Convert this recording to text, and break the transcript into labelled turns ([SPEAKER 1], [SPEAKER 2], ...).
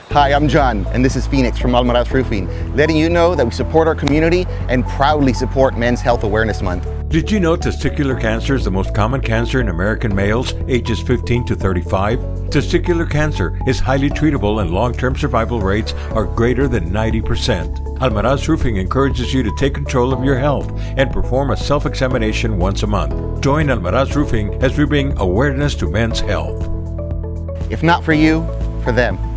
[SPEAKER 1] Hi, I'm John, and this is Phoenix from Almaraz Roofing, letting you know that we support our community and proudly support Men's Health Awareness Month.
[SPEAKER 2] Did you know testicular cancer is the most common cancer in American males ages 15 to 35? Testicular cancer is highly treatable and long-term survival rates are greater than 90%. Almaraz Roofing encourages you to take control of your health and perform a self-examination once a month. Join Almaraz Roofing as we bring awareness to men's health.
[SPEAKER 1] If not for you, for them.